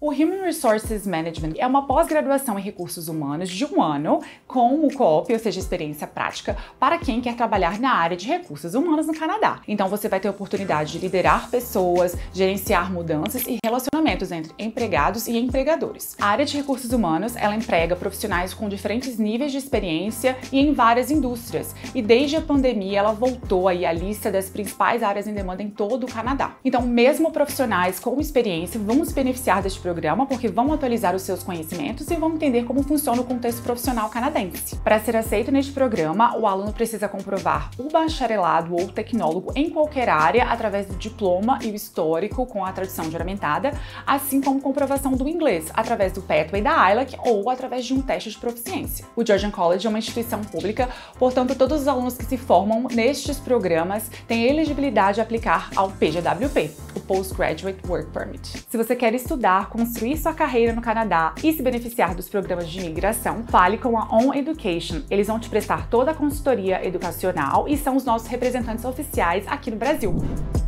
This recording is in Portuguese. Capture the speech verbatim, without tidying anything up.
O Human Resources Management é uma pós-graduação em recursos humanos de um ano com o co-op, ou seja, experiência prática, para quem quer trabalhar na área de recursos humanos no Canadá. Então você vai ter a oportunidade de liderar pessoas, gerenciar mudanças e relacionamentos entre empregados e empregadores. A área de recursos humanos, ela emprega profissionais com diferentes níveis de experiência e em várias indústrias. E desde a pandemia ela voltou aí à lista das principais áreas em demanda em todo o Canadá. Então mesmo profissionais com experiência vão se beneficiar deste programa programa porque vão atualizar os seus conhecimentos e vão entender como funciona o contexto profissional canadense. Para ser aceito neste programa, o aluno precisa comprovar o bacharelado ou tecnólogo em qualquer área através do diploma e o histórico com a tradução juramentada, assim como comprovação do inglês através do Pathway da I L A C ou através de um teste de proficiência. O Georgian College é uma instituição pública, portanto todos os alunos que se formam nestes programas têm elegibilidade a aplicar ao P G W P, o Postgraduate Work Permit. Se você quer estudar, construir sua carreira no Canadá e se beneficiar dos programas de imigração, fale com a On Education. Eles vão te prestar toda a consultoria educacional e são os nossos representantes oficiais aqui no Brasil.